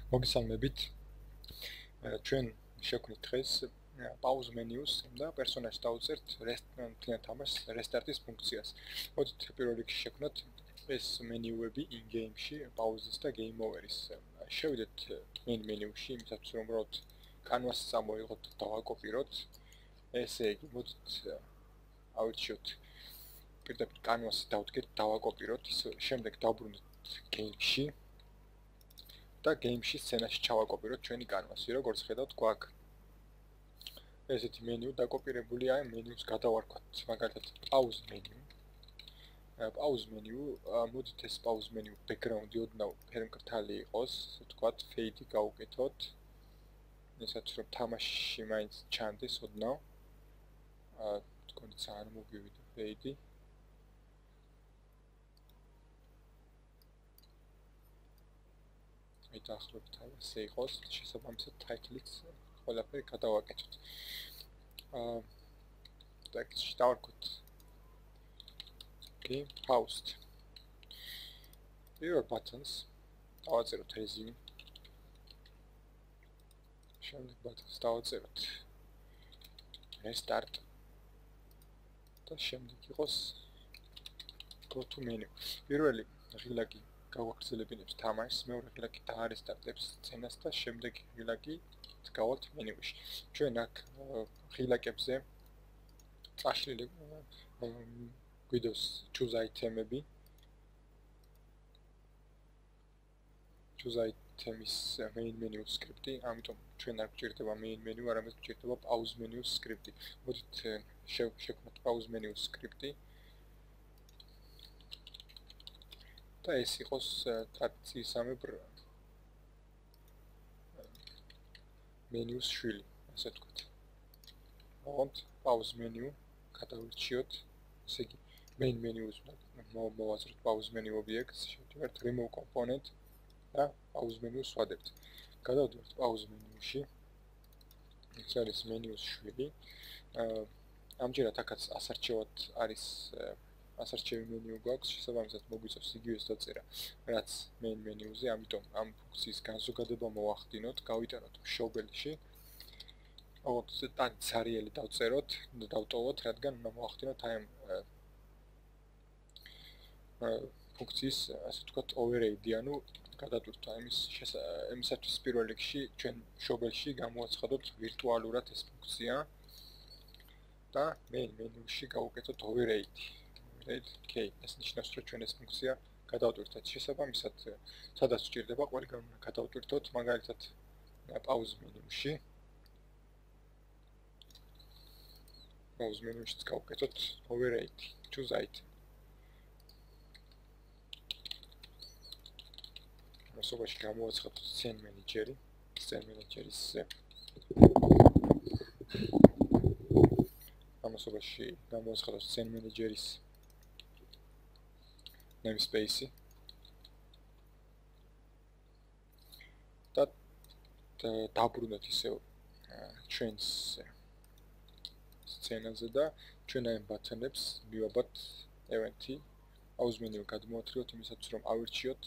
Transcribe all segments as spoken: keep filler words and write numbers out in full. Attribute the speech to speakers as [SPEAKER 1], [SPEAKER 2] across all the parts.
[SPEAKER 1] მოგესალმებით. ჩვენ შევქმნით დღეს პაუზ მენიუს და პერსონაჟს დავწერთ რესტარტიან თამაშს რესტარტის ფუნქციას. მოდით პირველ რიგში შევქმნათ ეს მენიუები in game-ში პაუზის და game over-ის. შევიდეთ main menu-ში, იმისათვის რომ უბრალოდ კანვასს წამოიღოთ და დავაკოპიროთ. ესე იგი, მოდით ავირჩიოთ პირდაპირ კანვასს დავდგეთ, დავაკოპიროთ, შემდეგ დავბრუნდეთ game-ში. და game-ში სცენაში ჩავაკოპიროთ ჩვენი კანვასი, როგორც ხედავთ, გვაქვს ესეთი მენიუ დაკოპირებულია, მენიუს გადავარქვათ, მაგალითად, pause menu. pause menu, მოდით ეს pause menu background-ი ოდნავ ფერმკრთალი იყოს, თქვათ, fade-ი გავუკეთოთ. ისაც რომ თამაშში მაინც ჩანდეს ოდნავ. აა, თქვენი ძალიან მოგივიდა fade-ი. დაახლოებით ასე იყოს, შესაბამისად title-იც ყველაფერი გადავაკეთოთ. აა ტექსტში დავარქვით game post. პირველ ბატონს დავაწეროთ resume. შემდეგ ბატონს დავაწეროთ restart. და შემდეგ იყოს go to menu. პირველი ღილაკი გავაგრძელებინებს თამაშს, მეორე ღილაკი დაარესტარტებს სცენას და შემდეგი ღილაკი გავალთ მენიუში. ჩვენ აქ ღილაკებზე წაშლილი გვიდოს choose item-ები. choose item-ის main menu script-ი, ამიტომ ჩვენ არ გვჭირდება main menu, არამედ გვჭირდება pause menu script-ი. მოდით შევქმნათ pause menu script-ი. და ეს იყოს ტრადიციისამებრ მენიუს შვილი, ასე ვთქვათ. მოვამთ pause menu, გადავირჩიოთ, ესე იგი main menu-ს მოვაზროთ pause menu objects, შევდივართ remove component და pause menu-ს ვადებთ. გადავდივართ pause menu-ში. ეს არის მენიუს შვილი. ამჯერად აქაც ასარჩევად არის ასარჩევი მენიუ გვაქვს, შესაბამისად მოგვიწევს იგივეს დაწერა, რაც main menu-ზე, ამიტომ ამ ფუნქციის განზოგადება მოვახდინოთ, გავიტანოთ მშობელში. ოღონდ თან ცარიელი დავწეროთ და დავტოვოთ, რადგან უნდა მოვახდინოთ აი ამ ფუნქციის, ასე ვთქვათ, override-ი, ანუ გადატვირთვა იმის იმისათვის პირველ რიგში ჩვენ მშობელში გამოვაცხადოთ ვირტუალურად ეს ფუნქცია და main menu-ში გავუკეთოთ override-ი. Okay, ეს ნიშნავს, რომ ჩვენ ეს ფუნქცია გადავტვირთეთ. შესაბამისად, სადაც გვჭირდება, ყველგან უნდა გადავტვირთოთ, მაგალითად, pause menu-ში. pause menu-შიც გავუკეთოთ override, choose item. ამასობაში გამოვაცხადოთ scene manager-ი, scene manager-ის ამასობაში გამოვაცხადოთ scene manager-ის namespace-ი და დაბრუნოთ ისევ ჩვენს სცენაზე და ჩვენ ამ ბატონებს მივაბათ event-ი pause menu გადმოვათრიოთ იმისათვის რომ ავირჩიოთ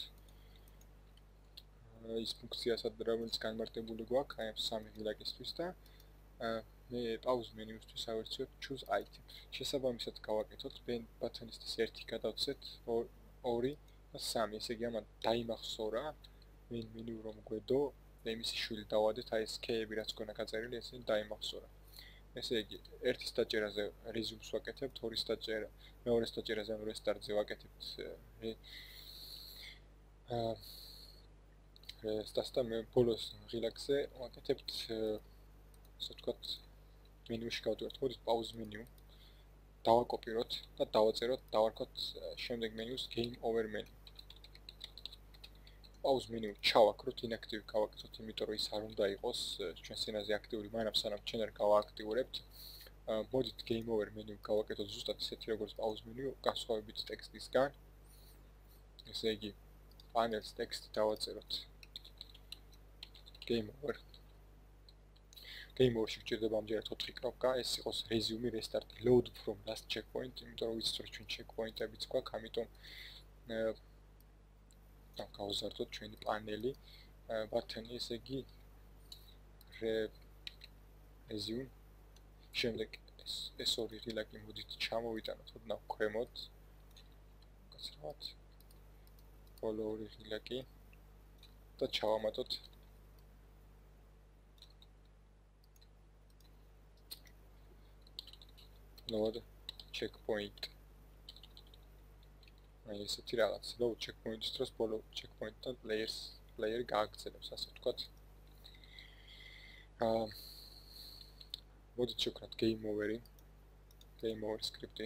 [SPEAKER 1] ის ფუნქციასაც რომელიც განმარტებული გვაქვს აი ამ სამი ღილაკისთვის და მე pause menu-ისთვის ავირჩიოთ choose item. შესაბამისად გავაკეთოთ ბატონისთვის ერთი გადავცეთ ორი და სამი, ესე იგი ამან დაიმახსოვრა main menu რომ გვედო და იმისი შვილი დავადეთ, აი ეს key-ები რაც გქონა გაწერილი, ესე დაიმახსოვრა. ესე იგი, ერთის დაჭერაზე resume-ს ვაკეთებთ, ორის დაჭერა, მეორეს დაჭერაზე ან restart-ზე ვაკეთებთ აა restart და მე ბოლოს ღილაკზე ვაკეთებთ ასე ვთქვათ menu-ში გავდივართ, მოდით pause menu დავაკოპიროთ და დავაწეროთ, დავარქვათ შემდეგ მენიუს game over menu. pause menu ჩავაქროთ, inactive გავაკეთოთ, იმიტომ რომ ის არ უნდა იყოს ჩვენ სცენაზე აქტიური, მანამ სანამ ჩვენ არ გავააქტიურებთ. მოდით game over menu გავაკეთოთ ზუსტად ისეთი როგორც pause menu, განსხვავებით ტექსტისგან. ესე იგი, panels ტექსტი დავაწეროთ game over. game over-ში გვჭირდება ამჯერად ოთხი კნოპკა, ეს იყოს resume, restart, load from last checkpoint, იმიტომ რომ ვიცით რომ ჩვენ checkpoint-ებიც გვაქვს, ამიტომ და გავზარდოთ ჩვენი პანელი. ბატონი, ესე იგი resume. შემდეგ ეს ეს ორი ღილაკი მოდით ჩამოვიტანოთ ოდნავ ქვემოთ. გასავთ. ბოლო ორი ღილაკი და ჩავამატოთ load checkpoint. აი ესეთი რაღაც. load checkpoint-ის დროს ბოლო checkpoint-თან players player გააგრძელებს, ასე ვთქვათ. აა მოდით შევქნათ game over-ი. game over script-ი.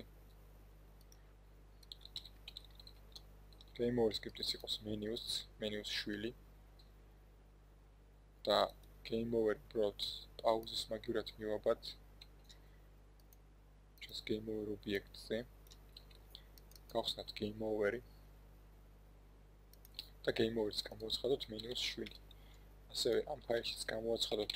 [SPEAKER 1] game over script-ის იყოს menus, menus შვილი. და game over brought pauzes მაგივრად მივაბად. just game over object-ზე. გავხსნათ game over-ი. და game over-ს გამოვაცხადოთ menus შვილი. ასევე ამ ფაილშიც გამოვაცხადოთ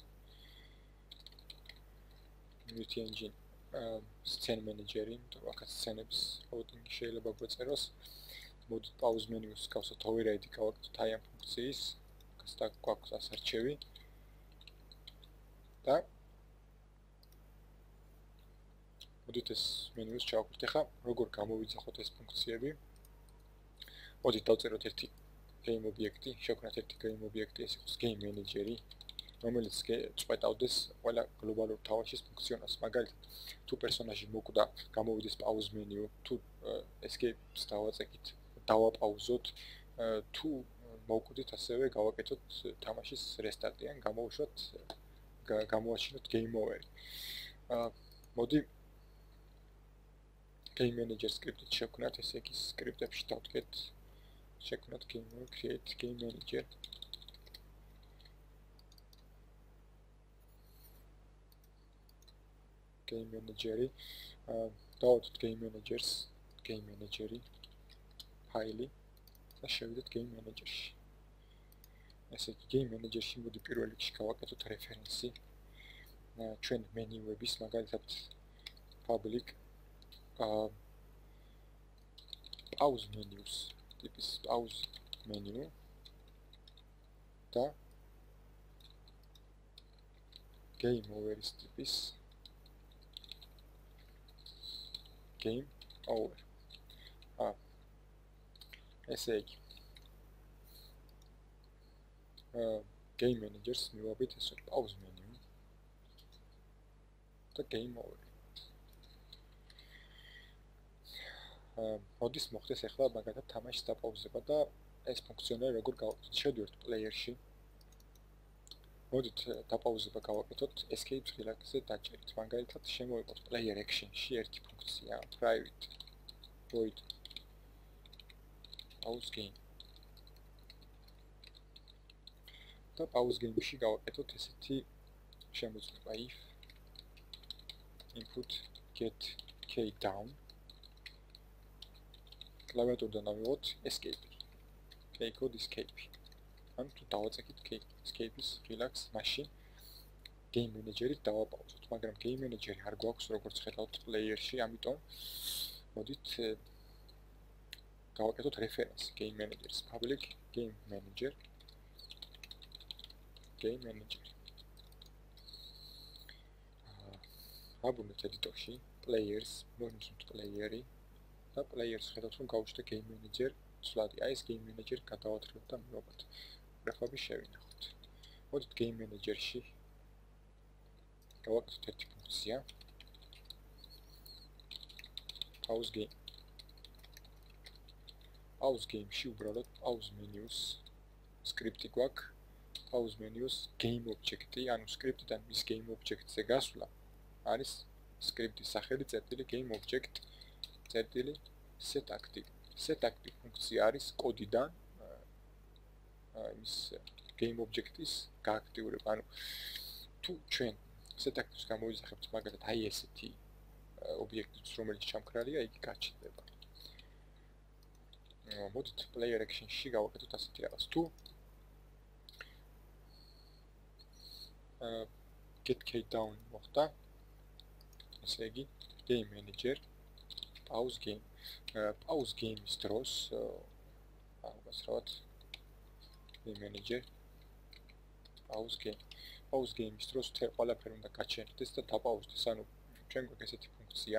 [SPEAKER 1] Unity engine scene manager-ი, თუ აქაც სცენებს loading შეიძლება გვეწეროს. მოდით pause menu-ს გავსოთ override გავაკეთოთ აი ამ ფუნქციის. აქაც და გვაქვს ასარჩევი. და მოდით ეს menu-ს ჩავაკეთოთ. ახლა როგორ გამოვიძახოთ ეს ფუნქციები? მოდით დავწეროთ ერთი game object-ი, შევქმნათ ერთი game object-ი, ეს იყოს game manager-ი, რომელიც წვეტავდეს ყველა გლობალურ თამაშის ფუნქციონალს. მაგალითად, თუ პერსონაჟი მოკვდა, გამოვიდეს pause menu, თუ escape-ს დავაწექით, დავაპაუზოთ, თუ მოვკვდით, ასევე გავაკეთოთ თამაშის restart-ი, ან გამოვუშვათ, გამოვაჩინოთ game over-ი. მოდი game manager script-ით შევქმნათ, ესე იგი script-ებში დავდგეთ, შევქმნათ game create game manager. game manager-ი, დავაწყოთ game managers, game manager-ი, ფაილი და შევიდეთ game manager-ში. ესე იგი game manager-ში მოდი პირველ რიგში გავაკეთოთ რეფერენსი ჩვენ მენიუების, მაგალითად public pause menus ტიპის pause menu და game over-ის ტიპის game over. Ah. ესე იგი. აა game managers მივაბით ეს ორი pause menu და game over. აა მოდის მოხდეს ახლა მაგათად თამაშის დაპაუზება და ეს ფუნქციონალი როგორ გავაკეთოთ? შევდივართ player-ში. მოდით დაპაუზება გავაკეთოთ escape ღილაკზე დაჭერით. მაგალითად შემოვიყოთ player action-ში ერთი ფუნქცია private void pause game. და pause game-ში გავაკეთოთ ესეთი შემოწმება if input get k down. კლავიატურიდან ავიღოთ escape. k code escape. ან თუ დავაწექით escape-ის ღილაკს, მაშინ game manager-ით დავაპაუზოთ, მაგრამ game manager-ი არ გვაქვს როგორც ხედავთ player-ში, ამიტომ მოდით გავაკეთოთ რეფერენსი game manager-ის public game manager game manager. აბრუნეთ editor-ში players, მოვიმსვით player-ი და players ხედავთ რომ გავუშვდა game manager, ცვლადი აი ეს game manager გადავათრევთ და მივაბათ. გრაფები შევინახოთ. მოდით game manager-ში გავაკეთოთ ერთი ფუნქცია pause game. pause game-ში უბრალოდ pause menus script-ი გვაქვს. pause menus game object-ი, ანუ script-დან მის game object-ზე გასვლა არის script-ის სახელი წერტილი game object წერტილი set active. set active ფუნქცია არის კოდიდან ის game object-ის გააქტიურება. ანუ თუ ჩვენ set active-ს გამოვიძახებთ მაგალითად აი ესეთი ობიექტიც რომელიც ჩამქრალია, იგი გაჩნდება. მოდით player action-ში გავაკეთოთ ასეთი რაღაც. თუ get k down მოხდა, ესე იგი game manager pause game. pause game-ის დროს, აუგასრავად game manager pause game pause game-ის დროს თერ ყველაფერი უნდა გაჩერდეს და დაპაუზდეს. ანუ ჩვენ გვაქვს ესეთი ფუნქცია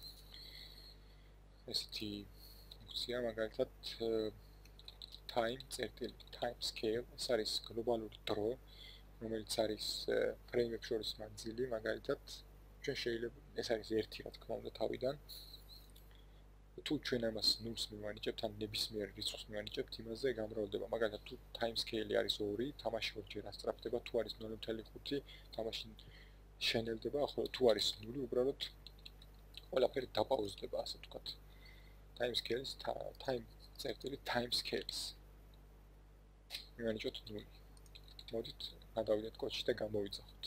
[SPEAKER 1] ესეთი ფუნქცია მაგალითად time წერტილი time scale ეს არის გლობალური დრო რომელიც არის ფრეიმებს შორის მანძილი მაგალითად ჩვენ შეიძლება ეს არის ერთი რა თქმა უნდა თავიდან თუ ჩვენ ამას ნულს მივანიჭებთ ან ნებისმიერ რიცხვს მივანიჭებთ იმაზე გამრავლდება მაგალითად თუ time scale არის ორი თამაში ორჯერ ასწრაფდება თუ არის ნული ნული ხუთი თამაში შენელდება ახლა თუ არის ნული უბრალოდ ყველაფერი დაპაუზდება ასე ვთქვათ time scales time წერტილი time scales მივანიჭოთ ნული მოდით გადავიდეთ კოდში და გამოვიძახოთ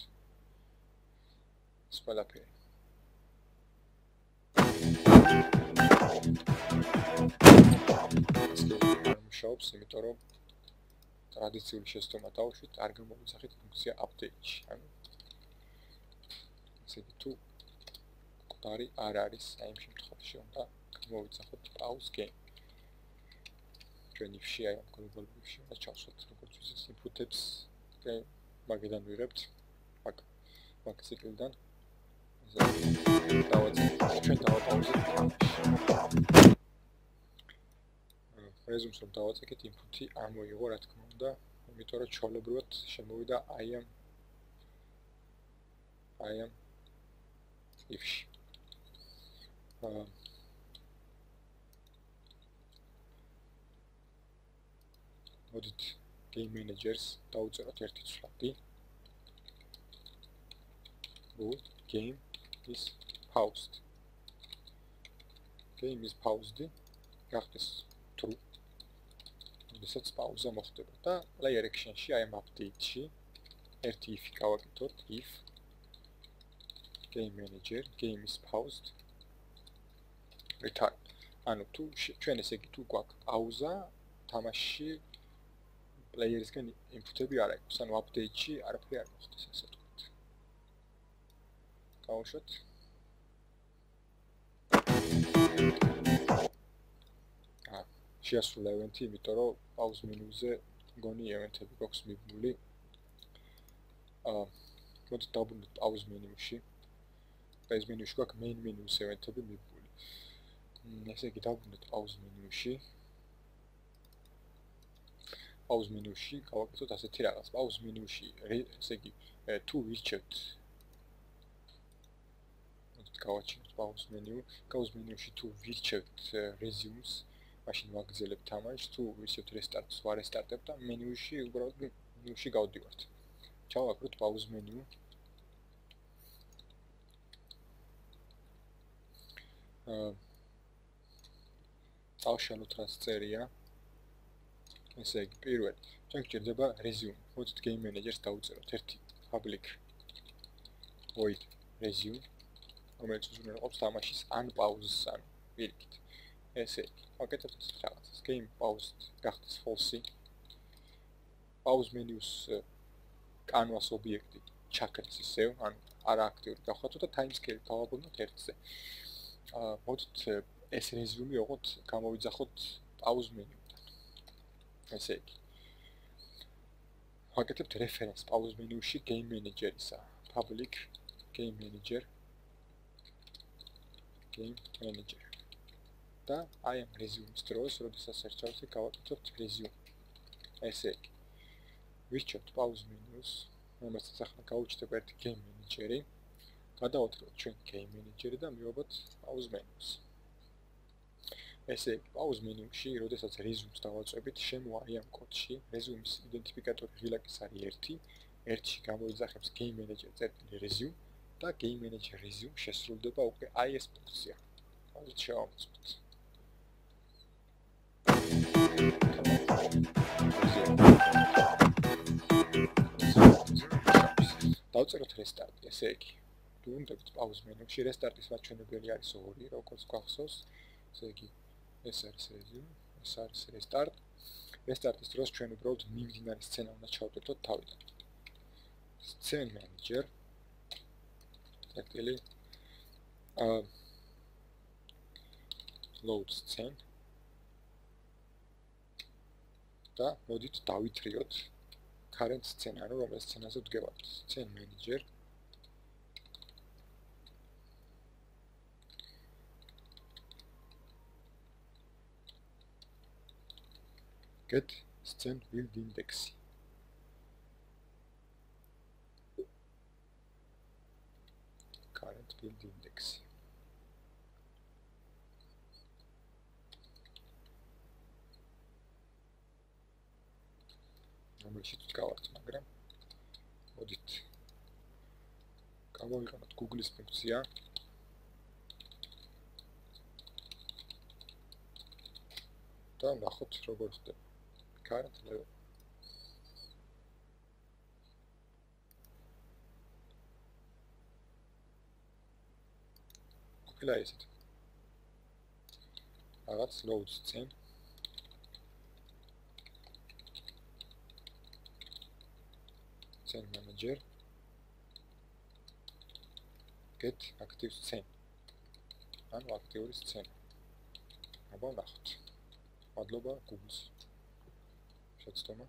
[SPEAKER 1] ეს ყველაფერი მუშაობს, იმიტომ რომ ტრადიციული შეცდომა დავუშვით, არ გამოვიძახით ფუნქცია update-ში. ანუ ესე იგი თუ კოდარი არ არის, აი იმ შემთხვევაში უნდა გამოვიძახოთ pause game. ჩვენ if-ში აი ამ global if-ში უნდა ჩავსვათ როგორც ვიცით input-ებს და მაგედან ვიღებთ მაგ მაგ ციკლიდან დავაწყებთ ჩვენ დავაპაუზებთ რეზუმს რომ დავაწყეთ input-ი ამოიღო რა თქმა უნდა იმიტომ რომ ჩვეულებრივად შემოვიდა აი ამ აი ამ if-ში მოდით game managers დავუწეროთ ერთი ცვლადი bool game is paused game is paused გახდეს true ისეც პაუზა მოხდება და layer action-ში აი ამ update-ში ერთი if-ი გავაკეთოთ if game manager game is paused return ანუ თუ ჩვენ ესე იგი თუ გვაქვს პაუზა თამაშში player-ისგან input-ები არ აქვს ანუ update-ში არაფერი არ მოხდეს ასე ვთქვათ გავუშვათ შეასრულა event-ი, იმიტომ რომ pause menu-ზე მგონი event-ები გვაქვს მიბმული. აა, მოდით დავბრუნდეთ pause menu-ში. pause menu-ში გვაქვს main menu-ს event-ები მიბმული. ესე იგი დავბრუნდეთ pause menu-ში. pause menu-ში გავაკეთოთ ასეთი რაღაც. pause menu-ში, ესე იგი, თუ ვირჩევთ მოდით გავაჩინოთ pause menu. pause menu-ში თუ ვირჩევთ resume-ს მაშინ ვაგრძელებთ თამაშს თუ ვისევთ restart-ს ვარესტარტებთ და მენიუში უბრალოდ მენიუში გავდივართ. ჩავაკროთ pause menu. აა წავშალოთ რაც წერია. ესე იგი პირველ ჩვენ გვჭირდება resume. მოდით game manager-ს დავუწეროთ ერთი public void resume რომელიც უზრუნველყოფს თამაშის unpause-ს ან პირიქით. ესე იგი ვაკეთებთ ეს რაღაცას game paused გახდეს false pause menu-ს კანვას ობიექტი ჩაქრეს ისევ ან არააქტიური გავხატოთ და time scale დავაბრუნოთ ერთზე აა მოდით ეს resume ოღონდ გამოვიძახოთ pause menu-დან ესე იგი ვაკეთებთ reference pause menu-ში game manager-ისა public game manager game manager და აი ამ resume-ის დროს, როდესაც ერთხელ გავაკეთებთ resume. ესე იგი. ვირჩევთ pause menu-ს, რომელსაც ახლა გავუჩნდება ერთი game manager-ი. გადავადგილოთ ჩვენ game manager-ი და მივაბოთ pause menu-ს. ესე იგი, pause menu-ში, როდესაც resume-ს დავაწვევით, შემოვა აი ამ კოდში, resume-ის იდენტიფიკატორი ღილაკის არის ერთი, ერთში გამოიძახებს game manager წერტილი resume და game manager resume შესრულდება უკვე აი ეს ფუნქცია. ამით შევამოწმოთ. დავწეროთ restart-ი, ესე იგი. ვუნდებით pause menu-ში restart-ის მაჩვენებელი არის ორი, როგორც გვახსოვს. ესე იგი, ეს არის resume, ეს არის restart. restart-ის დროს ჩვენ უბრალოდ მიმდინარე სცენა უნდა ჩავტვირთოთ თავიდან. Scene manager წერტილი აა load scene და მოდით დავითრიოთ current სცენა, ანუ რომელ სცენაზე ვდგევართ. Scene manager get scene build index. Current build index. რომელშიც ვდგავართ, მაგრამ მოდით გამოვიყენოთ Google-ის ფუნქცია და ნახოთ როგორ ხდება current level. ყოფილა ესეთ რაღაც load scene scene manager get active scene ანუ აქტიური სცენა. აბა ნახოთ. მადლობა Google-ს. შეცდომა.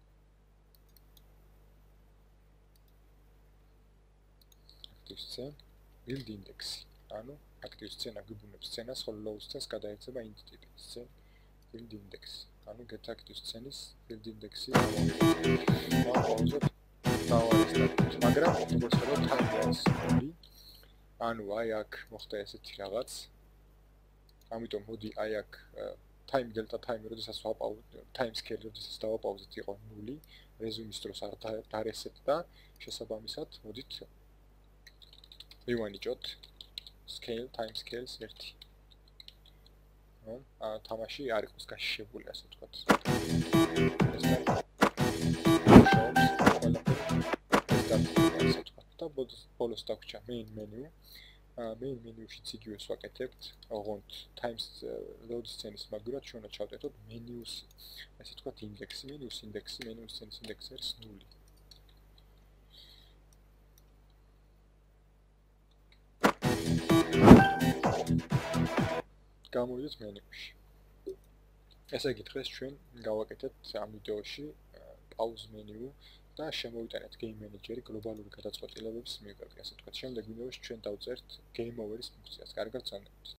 [SPEAKER 1] active scene build index. ანუ active scene გვიბუნებს სცენას, ხოლო low scene-ს გადაეცემა int ტიპი. scene build index. ანუ get active scene-ის build index-ი. დავაუზოთ დავარესტარტოთ, მაგრამ როგორც ვთქვი, time-lapse ნული. ანუ აი აქ მოხდა ესეთი რაღაც. ამიტომ მოდი აი აქ time delta time როდესაც ვაპაუზებ, time scale როდესაც დავაპაუზეთ იყო ნული, resume-ის დროს არ დარესეთ და შესაბამისად მოდით მივანიჭოთ scale time scales ერთი. ნუ თამაში არ იყოს გაშიშებული, ასე ვთქვათ. და ბოლოს დაგვრჩა main menu. main menu-შიც იგივეს ვაკეთებთ. ოღონდ times load scene-ის მაგურად ჩვენ უნდა ჩავტეთოთ menus, ასე ვთქვათ index-ი, menus index-ი, menu scene-ის index-ი არის ნული. გამოვიდეთ menu-ში. ესე იგი დღეს ჩვენ გავაკეთებთ ამ ვიდეოში pause menu და შემოვიტანეთ game manager-ი გლობალური გადაწყვეტილებების მიღებით. ასე ვთქვათ, შემდეგ ვიდეოში ჩვენ დავწერთ game over-ის ფუნქციას. კარგად გწონებთ.